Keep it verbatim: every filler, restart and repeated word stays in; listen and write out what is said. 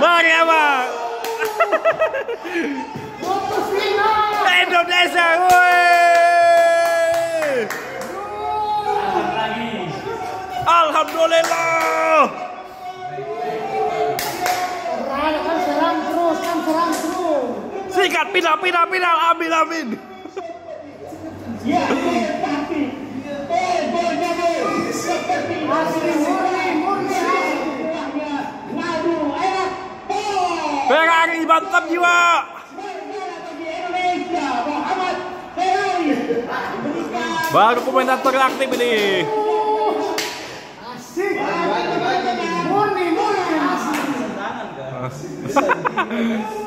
Mari abang. Indonesia, woi. Alhamdulillah. Kan serang terus, kan serang terus. Sikat, pindah, pindah, pindah, ambil, amin. Ya, tapi. Asli murni, murni asli. Ngadu, enak. Ferrari mantap jiwa. Baru komentator aktif ini. Asik. Murni, murni asli.